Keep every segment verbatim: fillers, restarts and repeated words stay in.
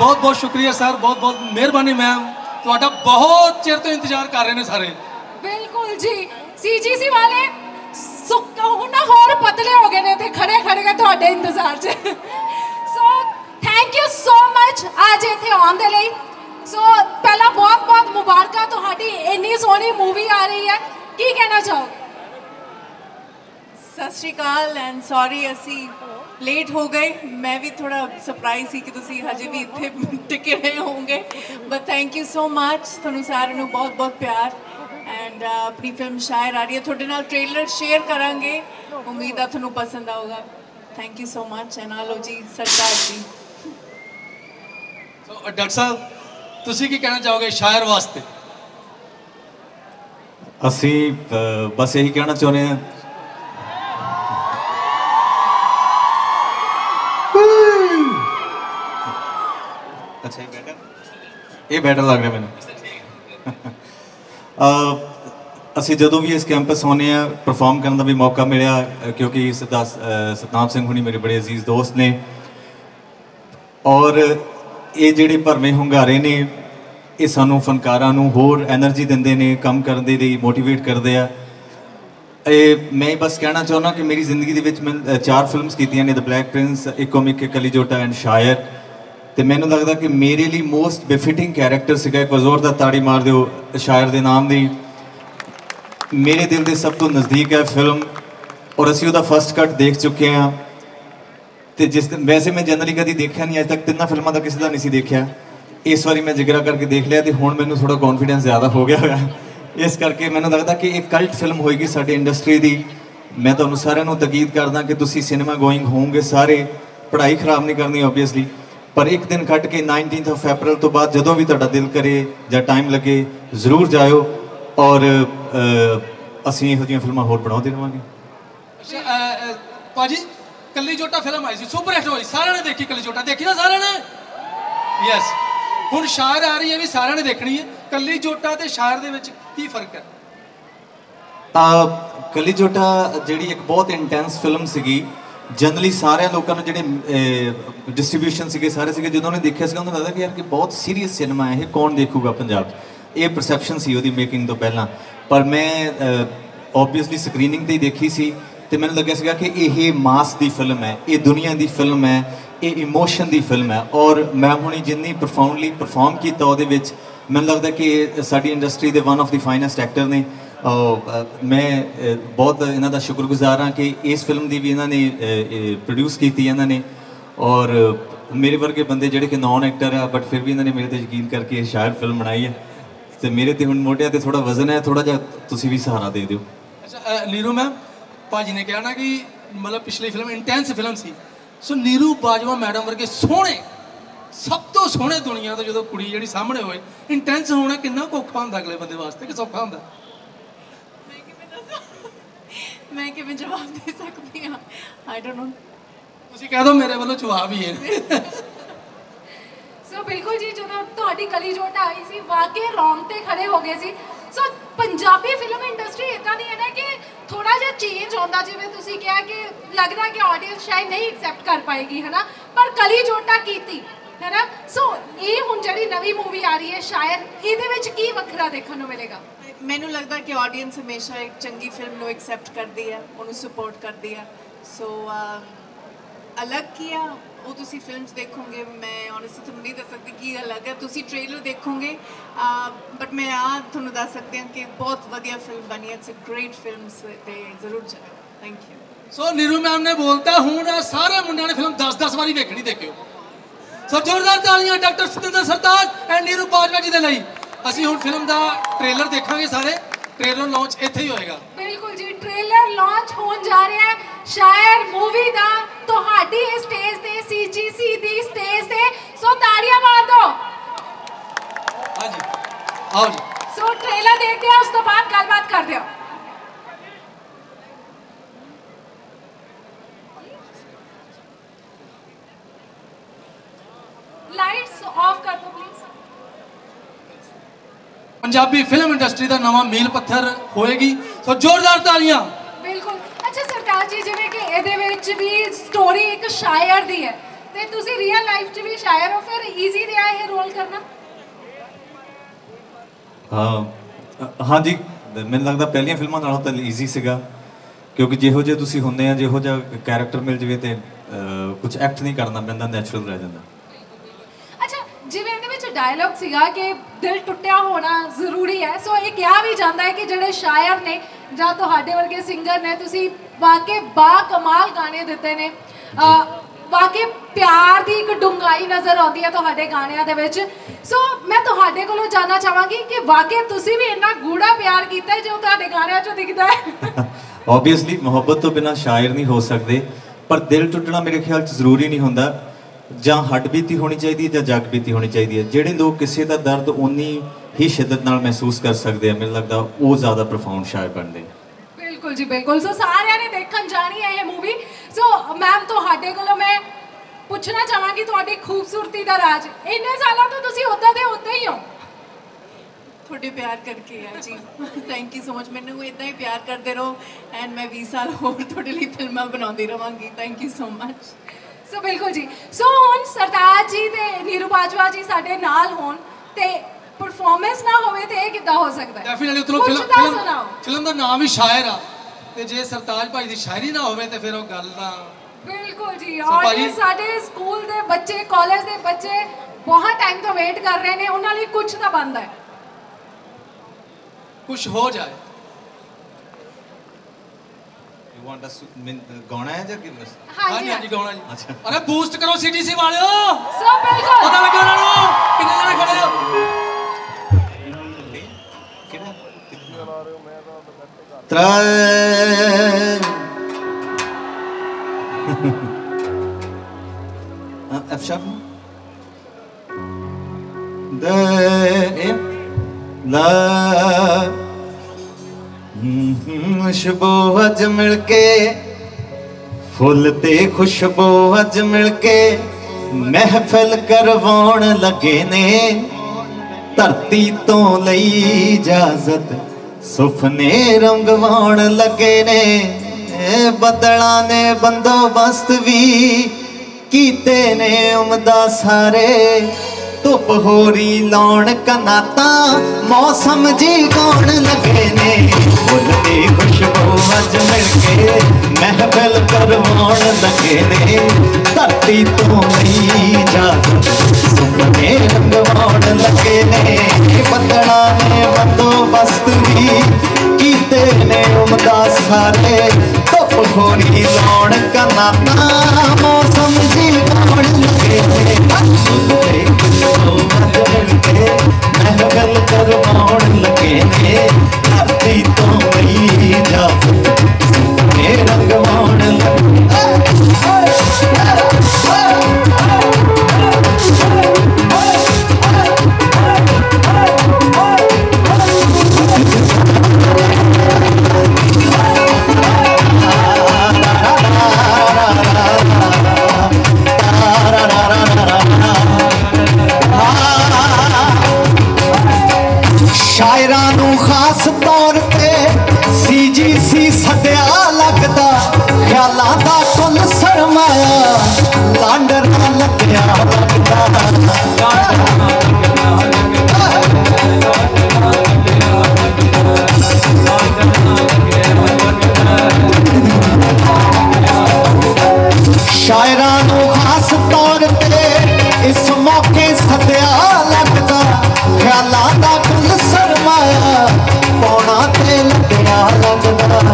बहुत बहुत शुक्रिया सर, बहुत बहुत मेहरबानी मैम, ਤੁਹਾਡਾ बहुत चिर तो इंतजार कर रहे हैं सारे। बिल्कुल जी, सीजीसी वाले ना होर पतले हो गए ने खड़े खड़े के ਤੁਹਾਡੇ इंतजार च। So thank you so much आज इत्थे आउण दे लई। सो पहला बहुत बहुत मुबारक ਤੁਹਾਡੀ ਇੰਨੀ ਸੋਹਣੀ मूवी आ रही है, की कहना चाहोगे? सत श्री अकाल एंड सॉरी असी लेट हो गए। मैं भी थोड़ा सरप्राइज थी कि तुसी हजे भी इत्थे टिके रहे होंगे, but thank you so much. तुहानू सारिਆਂ ਨੂੰ बहुत बहुत प्यार एंड uh, अपनी फिल्म शायर आ रही है, थोड़े नाल ट्रेलर शेयर करांगे, उम्मीद है तुहानू पसंद आऊगा। Thank you so much and आलो जी सरदार जी। सो डॉक्टर साहब तुसी की कहना चाहोगे शायर वास्ते? असी बस यही कहना चाहते हैं, अच्छा ये बेटर ये बेटर लग रहा है मैंने। ਅਸੀਂ ਜਦੋਂ ਵੀ ਇਸ ਕੈਂਪਸ ਆਉਂਦੇ ਆ ਪਰਫਾਰਮ ਕਰਨ ਦਾ ਵੀ ਮੌਕਾ ਮਿਲਿਆ, ਕਿਉਂਕਿ ਸਰਦਾਰ ਸਤਨਾਮ ਸਿੰਘ ਹੁਣੀ ਮੇਰੇ ਬੜੇ ਅਜ਼ੀਜ਼ ਦੋਸਤ ਨੇ, ਔਰ ਇਹ ਜਿਹੜੇ ਭਰਵੇਂ ਹੁੰਗਾਰੇ ਨੇ ਇਹ ਸਾਨੂੰ ਫਨਕਾਰਾਂ ਨੂੰ ਹੋਰ ਐਨਰਜੀ ਦਿੰਦੇ ਨੇ, ਕੰਮ ਕਰਨ ਦੇ ਲਈ ਮੋਟੀਵੇਟ ਕਰਦੇ ਆ। ਇਹ ਮੈਂ ਬਸ ਕਹਿਣਾ ਚਾਹੁੰਦਾ ਕਿ ਮੇਰੀ ਜ਼ਿੰਦਗੀ ਦੇ ਵਿੱਚ ਮੈਂ ਚਾਰ ਫਿਲਮਸ ਕੀਤੀਆਂ ਨੇ, ਦ ਬਲੈਕ ਪ੍ਰਿੰਸ, ਇੱਕੋ ਮਿੱਕੇ, ਕਲੀ ਜੋਟਾ ਐਂਡ ਸ਼ਾਇਰ, ਤੇ ਮੈਨੂੰ ਲੱਗਦਾ ਕਿ ਮੇਰੇ ਲਈ ਮੋਸਟ ਬੇਫਿਟਿੰਗ ਕੈਰੈਕਟਰ ਸੀਗਾ। ਇੱਕ ਜ਼ੋਰਦਾਰ ਤਾੜੀ ਮਾਰ ਦਿਓ ਸ਼ਾਇਰ ਦੇ ਨਾਮ ਦੀ। ਮੇਰੇ ਦਿਲ ਦੇ ਸਭ ਤੋਂ ਨਜ਼ਦੀਕ ਹੈ ਫਿਲਮ, ਔਰ ਅਸੀਂ ਉਹਦਾ ਫਸਟ ਕੱਟ ਦੇਖ ਚੁੱਕੇ ਹਾਂ। ਤੇ ਜਿਸ ਵੈਸੇ ਮੈਂ ਜਨਰਲੀ ਕਦੀ ਦੇਖਿਆ ਨਹੀਂ, ਅੱਜ ਤੱਕ ਤਿੰਨਾਂ ਫਿਲਮਾਂ ਦਾ ਕਿਸੇ ਦਾ ਨਹੀਂ ਸੀ ਦੇਖਿਆ। ਇਸ ਵਾਰੀ ਮੈਂ ਜਿਗਰਾ ਕਰਕੇ ਦੇਖ ਲਿਆ ਤੇ ਹੁਣ ਮੈਨੂੰ ਥੋੜਾ ਕੌਨਫੀਡੈਂਸ ਜ਼ਿਆਦਾ ਹੋ ਗਿਆ ਹੋਇਆ। ਇਸ ਕਰਕੇ ਮੈਨੂੰ ਲੱਗਦਾ ਕਿ ਇਹ ਕਲਟ ਫਿਲਮ ਹੋਏਗੀ ਸਾਡੀ ਇੰਡਸਟਰੀ ਦੀ। ਮੈਂ ਤੁਹਾਨੂੰ ਸਾਰਿਆਂ ਨੂੰ ਤਾਕੀਦ ਕਰਦਾ ਕਿ ਤੁਸੀਂ ਸਿਨੇਮਾ ਗੋਇੰਗ ਹੋਵੋਗੇ ਸਾਰੇ, ਪੜ੍ਹਾਈ ਖਰਾਬ ਨਹੀਂ ਕਰਨੀ ਓਬਵੀਅਸਲੀ, ਪਰ ਇੱਕ ਦਿਨ ਕੱਢ ਕੇ ਨਾਈਨਟੀਨਥ ਆਫ ਅਪ੍ਰੈਲ ਤੋਂ ਬਾਅਦ ਜਦੋਂ ਵੀ ਤੁਹਾਡਾ ਦਿਲ ਕਰੇ ਜਾਂ ਟਾਈਮ ਲੱਗੇ ਜ਼ਰੂਰ ਜਾਇਓ, ਔਰ ਅਸੀਂ ਇਹੋ ਜਿਹੀਆਂ ਫਿਲਮਾਂ ਹੋਰ ਬਣਾਉਂਦੇ ਰਹਾਂਗੇ। ਅੱਛਾ ਭਾਜੀ, ਕੱਲੀ ਜੋਟਾ ਫਿਲਮ ਆਈ ਸੀ, ਸੁਪਰ ਹਿੱਟ ਹੋਈ, ਸਾਰਿਆਂ ਨੇ ਦੇਖੀ। ਕੱਲੀ ਜੋਟਾ ਦੇਖੀ ਨਾ ਸਾਰਿਆਂ ਨੇ? ਯੈਸ। ਹੁਣ ਸ਼ਾਇਰ ਆ ਰਹੀ ਹੈ ਵੀ ਸਾਰਿਆਂ ਨੇ ਦੇਖਣੀ ਹੈ। ਕੱਲੀ ਜੋਟਾ ਤੇ ਸ਼ਾਇਰ ਦੇ ਵਿੱਚ ਕੀ ਫਰਕ ਹੈ? ਕੱਲੀ ਜੋਟਾ ਜਿਹੜੀ ਇੱਕ ਬਹੁਤ ਇੰਟੈਂਸ ਫਿਲਮ ਸੀਗੀ, ਜਨਰਲੀ ਸਾਰਿਆਂ ਲੋਕਾਂ ਨੂੰ ਜਿਹੜੇ ਡਿਸਟ੍ਰੀਬਿਊਸ਼ਨ ਸੀਗੇ ਸਾਰੇ ਸੀਗੇ, ਜਦੋਂ ਉਹਨੇ ਦੇਖਿਆ ਸੀਗਾ ਉਹਨਾਂ ਨੂੰ ਲੱਗਦਾ ਕਿ ਯਾਰ ਕਿ ਬਹੁਤ ਸੀਰੀਅਸ ਸਿਨੇਮਾ ਹੈ, ਇਹ ਕੌਣ ਦੇਖੂਗਾ ਪੰਜਾਬ 'ਚ। ਇਹ ਪਰਸੈਪਸ਼ਨ ਸੀ ਉਹਦੀ ਮੇਕਿੰਗ ਤੋਂ ਪਹਿਲਾਂ, ਪਰ ਮੈਂ ਓਬਵੀਅਸਲੀ ਸਕਰੀਨਿੰਗ 'ਤੇ ਹੀ ਦੇਖੀ ਸੀ ਤੇ ਮੈਨੂੰ ਲੱਗਿਆ ਸੀਗਾ ਕਿ ਇਹ ਮਾਸ ਦੀ ਫਿਲਮ ਹੈ, ਇਹ ਦੁਨੀਆ ਦੀ ਫਿਲਮ ਹੈ, ਇਹ ਇਮੋਸ਼ਨ ਦੀ ਫਿਲਮ ਹੈ। ਔਰ ਮੈਂ ਹੁਣੀ ਜਿੰਨੀ ਪ੍ਰੋਫਾਊਂਡਲੀ ਪਰਫਾਰਮ ਕੀਤਾ ਉਹਦੇ ਵਿੱਚ, ਮੈਨੂੰ ਲੱਗਦਾ ਕਿ ਸਾਡੀ ਇੰਡਸਟਰੀ ਦੇ one of the finest actor ਨੇ। ਮੈਂ ਬਹੁਤ ਇਹਨਾਂ ਦਾ ਸ਼ੁਕਰਗੁਜ਼ਾਰ ਹਾਂ ਕਿ ਇਸ ਫਿਲਮ ਦੀ ਵੀ ਇਹਨਾਂ ਨੇ ਪ੍ਰੋਡਿਊਸ ਕੀਤੀ ਇਹਨਾਂ ਨੇ, ਔਰ ਮੇਰੇ ਵਰਗੇ ਬੰਦੇ ਜਿਹੜੇ ਕਿ ਨੌਨ ਐਕਟਰ ਆ ਬਟ ਫਿਰ ਵੀ ਇਹਨਾਂ ਨੇ ਮੇਰੇ 'ਤੇ ਯਕੀਨ ਕਰਕੇ ਇਹ ਸ਼ਾਇਰ ਫਿਲਮ ਬਣਾਈ ਹੈ। ਤੇ ਮੇਰੇ ਤੇ ਹੁਣ ਮੋਢਿਆਂ ਤੇ ਥੋੜਾ ਵਜ਼ਨ ਹੈ, ਥੋੜਾ ਜਿਹਾ ਤੁਸੀਂ ਵੀ ਸਹਾਰਾ ਦੇ ਦਿਓ। ਅੱਛਾ ਨੀਰੂ ਮੈਮ, ਭਾਜੀ ਨੇ ਕਿਹਾ ਨਾ ਕਿ ਮਤਲਬ ਪਿਛਲੀ ਫਿਲਮ ਇੰਟੈਂਸ ਫਿਲਮ ਸੀ, ਸੋ ਨੀਰੂ ਬਾਜਵਾ ਮੈਡਮ ਵਰਗੇ ਸੋਹਣੇ, ਸਭ ਤੋਂ ਸੋਹਣੇ ਦੁਨੀਆ ਤੋਂ ਜਦੋਂ ਕੁੜੀ ਜਿਹੜੀ ਸਾਹਮਣੇ ਹੋਏ, ਇੰਟੈਂਸ ਹੋਣਾ ਕਿੰਨਾ ਔਖਾ ਹੁੰਦਾ ਅਗਲੇ ਬੰਦੇ ਵਾਸਤੇ ਕਿ ਸੌਖਾ ਹੁੰਦਾ? ਮੈਂ ਕਿਵੇਂ ਦੱਸਾਂ, ਮੈਂ ਕਿਵੇਂ ਜਵਾਬ ਦੇ ਸਕਦੀ ਹਾਂ? I don't know. ਤੁਸੀਂ ਕਹਿ ਦਿਓ ਮੇਰੇ ਵੱਲੋਂ ਜਵਾਬ ਹੀ ਹੈ। ਸੋ ਬਿਲਕੁਲ ਜੀ, ਜਦੋਂ ਤੁਹਾਡੀ ਕਲੀ ਜੋਟਾ ਆਈ ਸੀ ਵਾਕਈ ਰੌਂਗਟੇ ਖੜੇ ਹੋ ਗਏ ਸੀ। ਸੋ ਪੰਜਾਬੀ ਫਿਲਮ ਇੰਡਸਟਰੀ ਇੱਦਾਂ ਦੀ ਹੈ ਨਾ ਕਿ ਥੋੜਾ ਜਿਹਾ ਚੇਂਜ ਆਉਂਦਾ, ਜਿਵੇਂ ਤੁਸੀਂ ਕਿਹਾ ਕਿ ਲੱਗਦਾ ਕਿ ਆਡੀਅנס ਸ਼ਾਇਦ ਨਹੀਂ ਐਕਸੈਪਟ ਕਰ ਪਾਏਗੀ, ਹੈ ਨਾ, ਪਰ ਕਲੀ ਜੋਟਾ ਕੀਤੀ, ਹੈ ਨਾ। ਸੋ ਇਹ ਹੁਣ ਜਿਹੜੀ ਨਵੀਂ ਮੂਵੀ ਆ ਰਹੀ ਹੈ ਸ਼ਾਇਰ, ਇਹਦੇ ਵਿੱਚ ਕੀ ਵੱਖਰਾ ਦੇਖਣ ਨੂੰ ਮਿਲੇਗਾ? ਮੈਨੂੰ ਲੱਗਦਾ ਕਿ ਆਡੀਅנס ਹਮੇਸ਼ਾ ਇੱਕ ਚੰਗੀ ਫਿਲਮ ਨੂੰ ਐਕਸੈਪਟ ਕਰਦੀ ਹੈ, ਉਹਨੂੰ ਸਪੋਰਟ ਕਰਦੀ ਹੈ। ਸੋ ਅਲੱਗ ਕੀ ਆ ਉਹ ਤੁਸੀਂ ਫਿਲਮਸ ਦੇਖੋਗੇ, ਮੈਂ ਔਨੈਸਟਲੀ ਤੁਹਾਨੂੰ ਨਹੀਂ ਦੱਸ ਸਕਦੀ ਕੀ ਅਲੱਗ ਹੈ, ਤੁਸੀਂ ਟ੍ਰੇਲਰ ਦੇਖੋਗੇ, ਬਟ ਮੈਂ ਆ ਤੁਹਾਨੂੰ ਦੱਸ ਸਕਦੀ ਹਾਂ ਕਿ ਬਹੁਤ ਵਧੀਆ ਫਿਲਮ ਬਣੀ ਹੈ। ਇਟਸ ਅ ਗ੍ਰੇਟ ਫਿਲਮਸ ਤੇ ਜ਼ਰੂਰ ਜਾਓ। Thank you. So Neeru ma'am ਨੇ ਬੋਲਤਾ, ਹੁਣ ਸਾਰੇ ਮੁੰਡਿਆਂ ਨੇ ਫਿਲਮ ਦਸ ਦਸ ਵਾਰੀ ਵੇਖਣੀ, ਦੇਖਿਓ। ਸੋ ਜ਼ੋਰਦਾਰ ਤਾਲੀਆਂ ਡਾਕਟਰ ਸਤਿੰਦਰ ਸਰਤਾਜ ਐਂਡ ਨੀਰੂ ਬਾਜਵਾ ਜੀ ਦੇ ਲਈ। ਅਸੀਂ ਹੁਣ ਫਿਲਮ ਦਾ ਟ੍ਰੇਲਰ ਦੇਖਾਂਗੇ ਸਾਰੇ। ट्रेलर लॉन्च इत्थे ही होएगा। बिल्कुल जी, ट्रेलर लॉन्च होने जा रहा है शायर मूवी दा तुहाडी स्टेज ते सीजीसी दी स्टेज ते। सो ताड़ियां मार दो। हां जी, आओ जी। सो ट्रेलर देखते हैं, उस तो बाद गलबात कर दियो। लाइट्स ऑफ कर दो प्लीज। पंजाबी फिल्म इंडस्ट्री का नवा मील पत्थर होएगी, तो जोरदार तालियां। बिल्कुल। अच्छा सरकार जी, जिवें कि इहदे विच भी स्टोरी एक शायर दी है, ਤੇ ਤੁਸੀਂ ਰੀਅਲ ਲਾਈਫ 'ਚ ਵੀ ਸ਼ਾਇਰ ਹੋ, ਫਿਰ ਈਜ਼ੀ ਰਿਹਾ ਇਹ ਰੋਲ ਕਰਨਾ? ਹਾਂ ਹਾਂਜੀ, ਮੈਨੂੰ ਲੱਗਦਾ ਪਹਿਲੀਆਂ ਫਿਲਮਾਂ ਨਾਲੋਂ ਤਾਂ ਈਜ਼ੀ ਸੀਗਾ, ਕਿਉਂਕਿ ਜਿਹੋ ਜਿਹੇ ਤੁਸੀਂ ਹੁੰਦੇ ਆ, ਜਿਹੋ ਜਿਹਾ ਕੈਰੈਕਟਰ ਮਿਲ ਜਾਵੇ ਤੇ ਕੁਝ ਐਕਟ ਨਹੀਂ ਕਰਨਾ ਪੈਂਦਾ, ਨੈਚੁਰਲ ਰਹਿ ਜਾਂਦਾ। ਅੱਛਾ, ਜਿਵੇਂ ਇਹਦੇ ਵਿੱਚ ਡਾਇਲੌਗ ਸੀਗਾ ਕਿ ਦਿਲ ਟੁੱਟਿਆ ਹੋਣਾ ਜ਼ਰੂਰੀ ਹੈ, ਸੋ ਇਹ ਕਿਹਾ ਵੀ ਜਾਂਦਾ ਹੈ ਕਿ ਜਿਹੜੇ ਸ਼ਾਇਰ ਨੇ ਜਾਂ ਤੁਹਾਡੇ ਵਰਗੇ ਸਿੰਗਰ ਨੇ, ਤੁਸੀਂ ਵਾਕਈ ਬਾ ਕਮਾਲ ਗਾਣੇ ਦਿੱਤੇ ਨੇ, ਵਾਕਈ ਪਿਆਰ ਦੀ ਇੱਕ ਡੂੰਘਾਈ ਨਜ਼ਰ ਆਉਂਦੀ ਹੈ ਤੁਹਾਡੇ ਗਾਣਿਆਂ ਦੇ ਵਿੱਚ। ਸੋ ਮੈਂ ਤੁਹਾਡੇ ਕੋਲੋਂ ਜਾਨਣਾ ਚਾਹਾਂਗੀ ਕਿ ਵਾਕਈ ਤੁਸੀਂ ਵੀ ਇੰਨਾ ਗੂੜਾ ਪਿਆਰ ਕੀਤਾ ਹੈ ਜੋ ਤੁਹਾਡੇ ਗਾਣਿਆਂ 'ਚੋਂ ਦਿਖਦਾ ਹੈ। ਓਬਵੀਅਸਲੀ ਮੁਹੱਬਤ ਤੋਂ ਬਿਨਾਂ ਸ਼ਾਇਰ ਨਹੀਂ ਹੋ ਸਕਦੇ, ਪਰ ਦਿਲ ਟੁੱਟਣਾ ਮੇਰੇ ਖਿਆਲ 'ਚ ਜ਼ਰੂਰੀ ਨਹੀਂ ਹੁੰਦਾ। ਜਾਂ ਹੱਡ ਬੀਤੀ ਹੋਣੀ ਚਾਹੀਦੀ ਹੈ ਜਾਂ ਜਗ ਬੀਤੀ ਹੋਣੀ ਚਾਹੀਦੀ ਹੈ। ਜਿਹੜੇ ਲੋਕ ਕਿਸੇ ਦਾ ਦਰਦ ਉਨੀ ਹੀ ਸ਼ਿੱਦਤ ਨਾਲ ਮਹਿਸੂਸ ਕਰ ਸਕਦੇ ਆ, ਮੈਨੂੰ ਲੱਗਦਾ ਉਹ ਜ਼ਿਆਦਾ ਪ੍ਰੋਫਾਊਂਡ ਸ਼ਾਇਰ ਬਣਦੇ। ਬਿਲਕੁਲ ਜੀ ਬਿਲਕੁਲ। ਸੋ ਸਾਰਿਆਂ ਨੇ ਦੇਖਣ ਜਾਣੀ ਹੈ ਇਹ ਮੂਵੀ। ਸੋ ਮੈਮ ਤੁਹਾਡੇ ਕੋਲੋਂ ਮੈਂ ਪੁੱਛਣਾ ਚਾਹਾਂਗੀ ਤੁਹਾਡੀ ਖੂਬਸੂਰਤੀ ਦਾ ਰਾਜ। ਇੰਨੇ ਸਾਲਾਂ ਤੋਂ ਤੁਸੀਂ ਉੱਦਾਂ ਦੇ ਉੱਦਾਂ ਹੀ ਹੋ। ਤੁਹਾਡੇ ਪਿਆਰ ਕਰਕੇ ਹੈ ਜੀ। Thank you so much. ਮੈਨੂੰ ਇਦਾਂ ਹੀ ਪਿਆਰ ਕਰਦੇ ਰਹੋ ਐਂਡ ਮੈਂ ਵੀਹ ਸਾਲ ਹੋਰ ਤੁਹਾਡੇ ਲਈ ਫਿਲਮਾਂ ਬਣਾਉਂਦੀ ਰਵਾਂਗੀ। Thank you so much. So ਬਿਲਕੁਲ ਜੀ। ਸੋ ਹੁਣ ਸਰਤਾਜ ਜੀ ਤੇ ਨੀਰੂ ਬਾਜਵਾ ਜੀ ਸਾਡੇ ਨਾਲ ਹੋਣ ਤੇ ਪਰਫਾਰਮੈਂਸ ਨਾ ਹੋਵੇ ਤੇ ਇਹ ਕਿੱਦਾਂ ਹੋ ਸਕਦਾ ਹੈ? ਡੈਫੀਨਿਟਲੀ ਚਲੋ ਫਿਲਮ ਫਿਲਮ ਦਾ ਨਾਮ ਹੀ ਸ਼ਾਇਰ ਆ, ਤੇ ਜੇ ਸਰਤਾਜ ਭਾਈ ਦੀ ਸ਼ਾਇਰੀ ਨਾ ਹੋਵੇ ਤੇ ਫਿਰ ਉਹ ਗੱਲ ਦਾ ਬਿਲਕੁਲ ਜੀ। ਔਰ ਸਾਡੇ ਸਕੂਲ ਦੇ ਬੱਚੇ, ਕਾਲਜ ਦੇ ਬੱਚੇ ਬਹੁਤ ਟਾਈਮ ਤੋਂ ਵੇਟ ਕਰ ਰਹੇ ਨੇ, ਉਹਨਾਂ ਲਈ ਕੁਝ ਤਾਂ ਬਣਦਾ ਹੈ, ਕੁਝ ਹੋ ਜਾਏ। ਯੂ ਵਾਂਟ ਅਸ ਗਾਣਾ ਹੈ ਜਾਂ ਕਿ ਬਸ? ਹਾਂਜੀ ਹਾਂਜੀ ਗਾਣਾ ਜੀ। ਅੱਛਾ, ਅਰੇ ਬੂਸਟ ਕਰੋ ਸੀਟੀਸੀ ਵਾਲਿਓ। ਸੋ ਬਿਲਕੁਲ ਪਤਾ ਲੱਗੇ ਉਹਨਾਂ ਨੂੰ ਕਿੰਨੇ ਜਣੇ ਖੜੇ ਹੋ। ਕਿਹੜਾ ਤਰੇ ਐਫ ਸ਼ਾਰਪ ਦੇ ਲਾ ਖੁਸ਼ਬੂ ਅੱਜ ਮਿਲ ਕੇ ਫੁੱਲ ਤੇ ਖੁਸ਼ਬੂ ਅੱਜ ਮਿਲ ਕੇ ਮਹਿਫਿਲ ਕਰਵਾਉਣ ਲੱਗੇ ਨੇ। ਧਰਤੀ ਤੋਂ ਲਈ ਇਜਾਜ਼ਤ ਸੁਪਨੇ ਰੰਗਵਾਉਣ ਲੱਗੇ ਨੇ। ਬੱਦਲਾਂ ਨੇ ਬੰਦੋਬਸਤ ਵੀ ਕੀਤੇ ਨੇ ਉਮਦਾ ਸਾਰੇ। ਧੁੱਪ ਹੋਰੀ ਲਾਉਣ ਕਨਾਤਾਂ ਮੌਸਮ ਜੀ ਗਾਉਣ ਲੱਗੇ ਨੇ। ਫੁੱਲ ਦੀ ਖੁਸ਼ਬੂ ਅੱਜ ਮਿਲ ਕੇ ਮਹਿਫਿਲ ਕਰਵਾਉਣ ਲੱਗੇ ਨੇ। ਧਰਤੀ ਤੋਂ ਲਈ ਇਜਾਜ਼ਤ ਸੁਪਨੇ ਰੰਗਵਾਉਣ ਲੱਗੇ ਨੇ। ਬੱਦਲਾਂ ਨੇ ਬੰਦੋਬਸਤ ਵੀ ਕੀਤੇ ਨੇ ਉਮਦਾ ਸਾਰੇ। ਧੁੱਪ ਹੋਰੀ ਲਾਉਣ ਕਨਾਤਾਂ ਮੌਸਮ ਜੀ ਗਾਉਣ ਲੱਗੇ ਨੇ। ਮਹਿਫਿਲ ਕਰਵਾਉਣ ਲੱਗੇ ਨੇ। ਧਰਤੀ ਤੋਂ ਲਈ ਇਜਾਜ਼ਤ ਸੁਪਨੇ ਰੰਗਵਾਉਣ ਲੱਗੇ। ਸ਼ਾਇਰਾਂ ਨੂੰ ਖਾਸ ਤੌਰ ਤੇ ਸੀ ਜੀ ਸੀ ਸੱਦਿਆ ਲੱਗਦਾ। ਖਿਆਲਾਂ ਦਾ ਕੁੱਲ ਸਰਮਾਇਆ ਲਾਂਡਰ ਨਾ ਲੱਗਿਆ ਲੱਗਦਾ। ਸ਼ਾਇਰਾਂ ਨੂੰ ਖਾਸ ਤੌਰ ਤੇ ਇਸ ਮੌਕੇ ਸੱਦਿਆ ਲੱਗਦਾ। ਖਿਆਲਾਂ ਦਾ ਕੁੱਲ ਸਰਮਾਇਆ ਪੌਣਾ ਤੇ ਲੱਗਿਆ ਲੱਗਦਾ।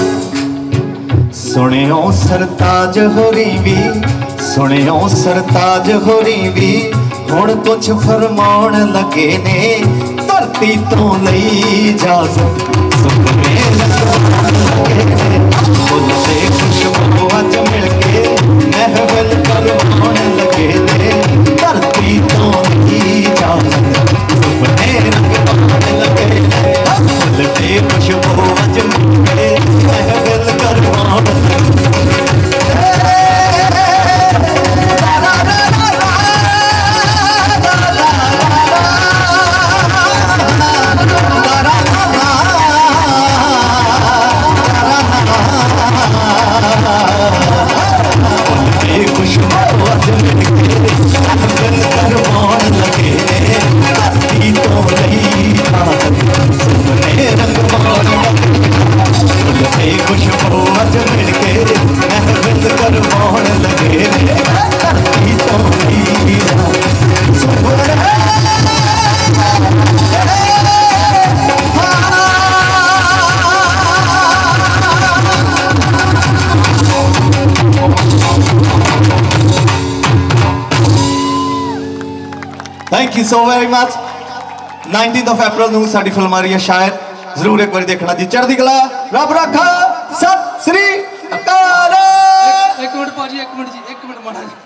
ਸੁਣਿਓ ਸਰਤਾਜ ਹੋਰੀ ਵੀ, ਸੁਣਿਓ ਸਰਤਾਜ ਹੋਰੀ ਵੀ ਹੁਣ ਕੁਛ ਫਰਮਾਉਣ ਲੱਗੇ ਨੇ। ਧਰਤੀ ਤੋਂ ਲਈ ਇਜਾਜ਼ਤ ਸੁਪਨੇ ਰੰਗਵਾਉਣ ਲੱਗੇ ਨੇ। ਫੁੱਲ ਤੇ ਖੁਸ਼ਬੂ ਅੱਜ ਮਿਲ ਕੇ ਮਹਿਫਿਲ ਕਰਵਾਉਣ ਲੱਗੇ ਨੇ। ਧਰਤੀ ਤੋਂ ਲਈ ਇਜਾਜ਼ਤ ਸੁਪਨੇ ਰੰਗਵਾਉਣ ਲੱਗੇ ਨੇ। ਫੁੱਲ ਤੇ ਖੁਸ਼ਬੂ ਅੱਜ ਮਿਲ ਕੇ ਮਹਿਫਿਲ ਕਰਵਾਉਣ ਲੱਗੇ ਨੇ। खुशबू अज मिलके महफिल करवाउण लगे ने धरती तो नहीं सुपने रंगवाउण लगे खुशबू अज मिलके महफिल करवाउण लगे ने धरती तो नहीं सुपने thank you so very much. Nineteen of April ਨੂੰ ਸਾਡੀ ਫਿਲਮ ਆ ਰਹੀ ਹੈ ਸ਼ਾਇਰ, ਜ਼ਰੂਰ ਇੱਕ ਵਾਰੀ ਦੇਖਣਾ ਜੀ। ਚੜ੍ਹਦੀ ਕਲਾ, ਰੱਬ ਰੱਖਾ, ਸਤਿ ਸ੍ਰੀ ਅਕਾਲ। ਇੱਕ ਮਿੰਟ ਭਾਜੀ, ਇੱਕ ਮਿੰਟ ਜੀ, ਇੱਕ ਮਿੰਟ ਮਾੜਾ ਜੀ।